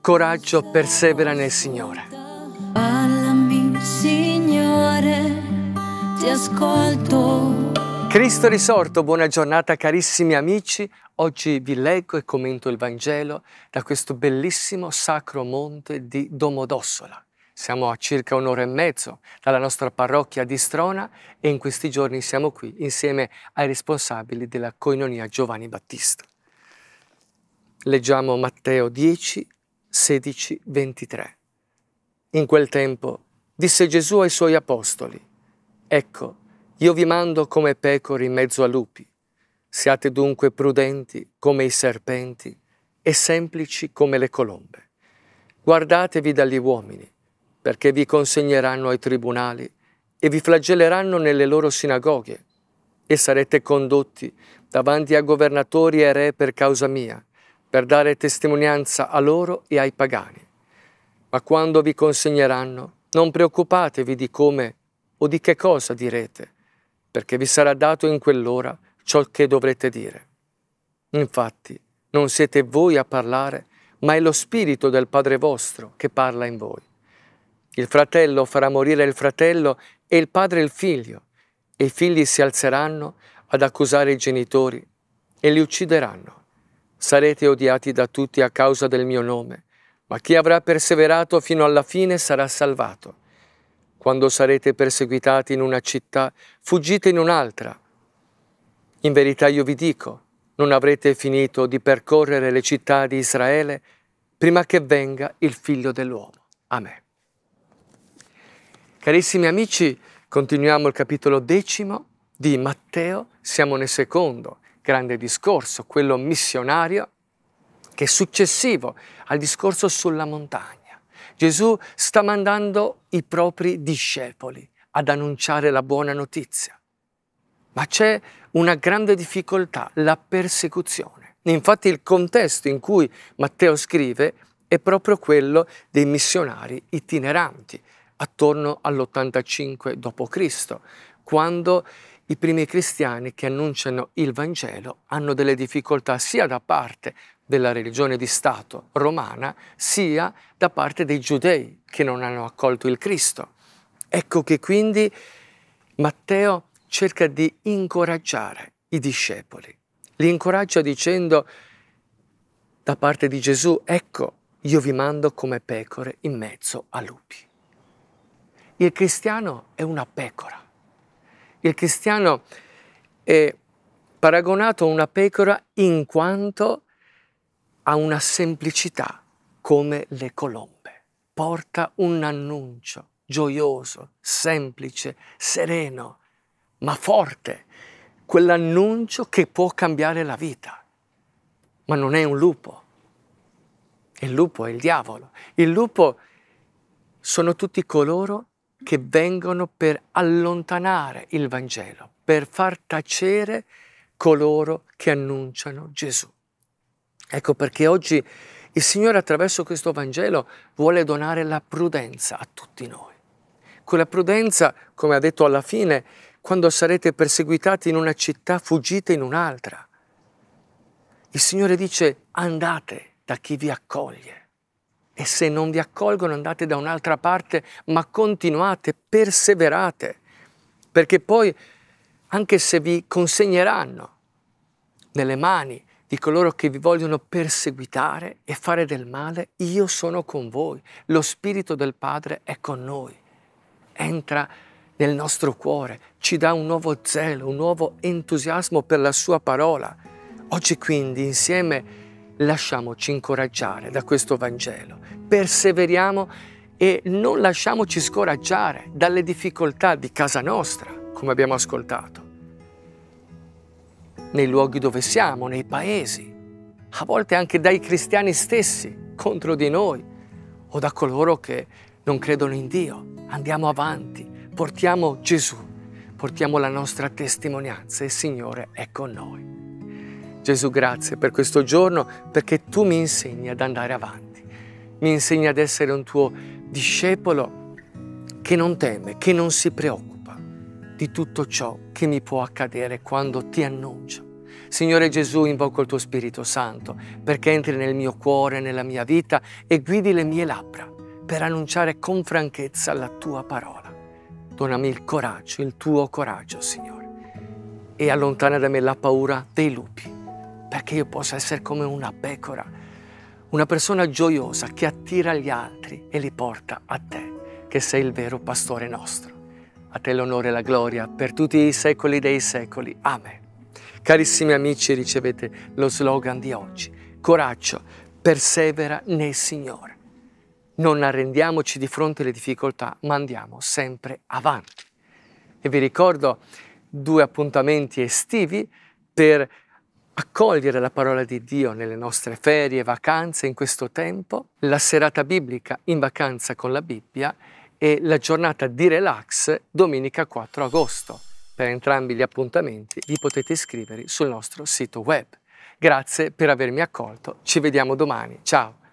coraggio, persevera nel Signore. Parlami, Signore, ti ascolto. Cristo risorto, buona giornata carissimi amici. Oggi vi leggo e commento il Vangelo da questo bellissimo sacro monte di Domodossola. Siamo a circa un'ora e mezzo dalla nostra parrocchia di Strona e in questi giorni siamo qui insieme ai responsabili della Koinonia Giovanni Battista. Leggiamo Matteo 10, 16, 23. In quel tempo disse Gesù ai suoi apostoli: «Ecco, io vi mando come pecore in mezzo a lupi. Siate dunque prudenti come i serpenti e semplici come le colombe. Guardatevi dagli uomini, perché vi consegneranno ai tribunali e vi flagelleranno nelle loro sinagoghe, e sarete condotti davanti a governatori e re per causa mia, per dare testimonianza a loro e ai pagani. Ma quando vi consegneranno, non preoccupatevi di come o di che cosa direte, perché vi sarà dato in quell'ora ciò che dovrete dire. Infatti, non siete voi a parlare, ma è lo Spirito del Padre vostro che parla in voi. Il fratello farà morire il fratello e il padre il figlio, e i figli si alzeranno ad accusare i genitori e li uccideranno. Sarete odiati da tutti a causa del mio nome, ma chi avrà perseverato fino alla fine sarà salvato. Quando sarete perseguitati in una città, fuggite in un'altra. In verità io vi dico, non avrete finito di percorrere le città di Israele prima che venga il Figlio dell'uomo. Amen». Carissimi amici, continuiamo il capitolo 10 di Matteo, siamo nel secondo grande discorso, quello missionario, che è successivo al discorso sulla montagna. Gesù sta mandando i propri discepoli ad annunciare la buona notizia. Ma c'è una grande difficoltà, la persecuzione. Infatti il contesto in cui Matteo scrive è proprio quello dei missionari itineranti, attorno all'85 d.C., quando i primi cristiani che annunciano il Vangelo hanno delle difficoltà sia da parte della religione di Stato romana, sia da parte dei giudei che non hanno accolto il Cristo. Ecco che quindi Matteo cerca di incoraggiare i discepoli. Li incoraggia dicendo da parte di Gesù: «Ecco, io vi mando come pecore in mezzo a lupi». Il cristiano è una pecora. Il cristiano è paragonato a una pecora in quanto ha una semplicità come le colombe. Porta un annuncio gioioso, semplice, sereno, ma forte. Quell'annuncio che può cambiare la vita. Ma non è un lupo. Il lupo è il diavolo. Il lupo sono tutti coloro che vengono per allontanare il Vangelo, per far tacere coloro che annunciano Gesù. Ecco perché oggi il Signore attraverso questo Vangelo vuole donare la prudenza a tutti noi. Quella prudenza, come ha detto alla fine, quando sarete perseguitati in una città, fuggite in un'altra. Il Signore dice: andate da chi vi accoglie. E se non vi accolgono andate da un'altra parte, ma continuate, perseverate, perché poi, anche se vi consegneranno nelle mani di coloro che vi vogliono perseguitare e fare del male, io sono con voi, lo Spirito del Padre è con noi, entra nel nostro cuore, ci dà un nuovo zelo, un nuovo entusiasmo per la sua parola. Oggi quindi insieme lasciamoci incoraggiare da questo Vangelo, perseveriamo e non lasciamoci scoraggiare dalle difficoltà di casa nostra, come abbiamo ascoltato, nei luoghi dove siamo, nei paesi, a volte anche dai cristiani stessi contro di noi o da coloro che non credono in Dio. Andiamo avanti, portiamo Gesù, portiamo la nostra testimonianza e il Signore è con noi. Gesù, grazie per questo giorno, perché tu mi insegni ad andare avanti, mi insegni ad essere un tuo discepolo che non teme, che non si preoccupa di tutto ciò che mi può accadere quando ti annuncio. Signore Gesù, invoco il tuo Spirito Santo perché entri nel mio cuore, nella mia vita e guidi le mie labbra per annunciare con franchezza la tua parola. Donami il coraggio, il tuo coraggio, Signore, e allontana da me la paura dei lupi, perché io possa essere come una pecora, una persona gioiosa che attira gli altri e li porta a te, che sei il vero pastore nostro. A te l'onore e la gloria per tutti i secoli dei secoli. Amen. Carissimi amici, ricevete lo slogan di oggi. Coraggio, persevera nel Signore. Non arrendiamoci di fronte alle difficoltà, ma andiamo sempre avanti. E vi ricordo 2 appuntamenti estivi per accogliere la parola di Dio nelle nostre ferie, vacanze in questo tempo, la serata biblica in vacanza con la Bibbia e la giornata di relax domenica 4 agosto. Per entrambi gli appuntamenti vi potete iscrivere sul nostro sito web. Grazie per avermi accolto, ci vediamo domani, ciao!